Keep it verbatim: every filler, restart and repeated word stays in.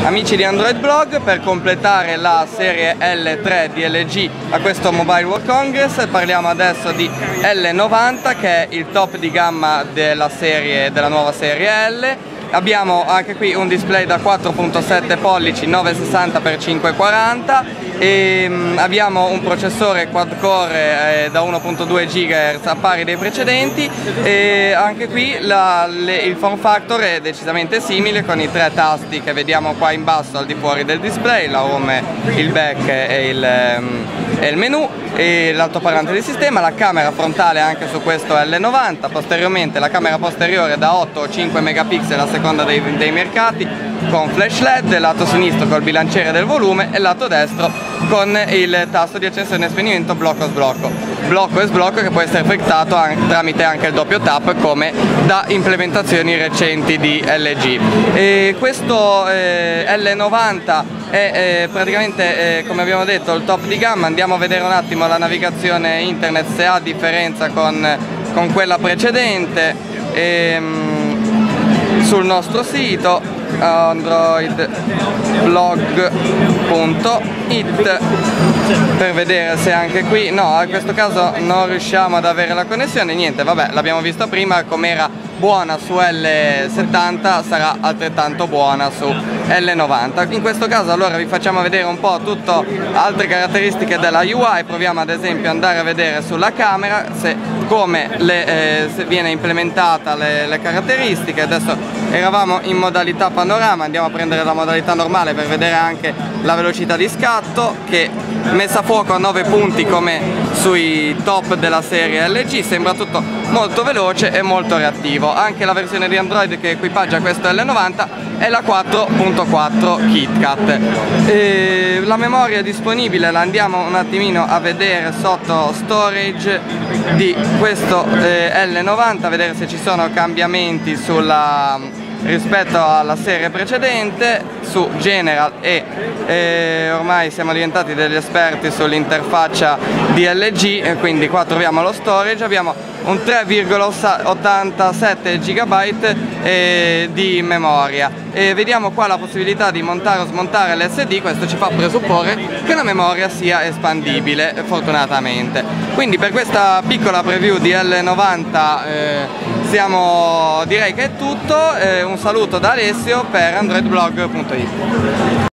Amici di Android Blog, per completare la serie L tre di L G a questo Mobile World Congress parliamo adesso di L novanta, che è il top di gamma della serie, della nuova serie L. Abbiamo anche qui un display da quattro virgola sette pollici novecentosessanta per cinquecentoquaranta e um, abbiamo un processore quad core eh, da uno virgola due gigahertz a pari dei precedenti, e anche qui la, le, il form factor è decisamente simile, con i tre tasti che vediamo qua in basso al di fuori del display, la home, il back e il, um, e il menu, e l'altoparlante di sistema. La camera frontale anche su questo L novanta, posteriormente la camera posteriore da otto o cinque megapixel a seconda dei, dei mercati, con flash led, lato sinistro col bilanciere del volume e lato destro con il tasto di accensione e spegnimento blocco sblocco, blocco e sblocco che può essere effettuato anche, tramite anche il doppio tap, come da implementazioni recenti di L G. E questo eh, L novanta è eh, praticamente eh, come abbiamo detto il top di gamma. Andiamo a vedere un attimo la navigazione internet, se ha differenza con, con quella precedente. E, mh, sul nostro sito android blog punto it per vedere se anche qui, no, in questo caso non riusciamo ad avere la connessione. Niente, vabbè, l'abbiamo visto prima, com'era buona su L settanta sarà altrettanto buona su L novanta. In questo caso allora vi facciamo vedere un po' tutte altre caratteristiche della U I. Proviamo ad esempio ad andare a vedere sulla camera se, come le, eh, se viene implementata le, le caratteristiche. Adesso eravamo in modalità panorama, andiamo a prendere la modalità normale per vedere anche la velocità di scatto, che messa a fuoco a nove punti come sui top della serie L G, sembra tutto molto veloce e molto reattivo. Anche la versione di Android che equipaggia questo L novanta è la quattro punto quattro KitKat. E la memoria disponibile la andiamo un attimino a vedere sotto storage di questo eh, L novanta, a vedere se ci sono cambiamenti sulla rispetto alla serie precedente. Su General e eh, ormai siamo diventati degli esperti sull'interfaccia di L G, e quindi qua troviamo lo storage. Abbiamo un tre virgola ottantasette gigabyte eh, di memoria, e vediamo qua la possibilità di montare o smontare l'S D. Questo ci fa presupporre che la memoria sia espandibile, fortunatamente. Quindi per questa piccola preview di L novanta eh, siamo, direi che è tutto. Eh, un saluto da Alessio per android blog punto it.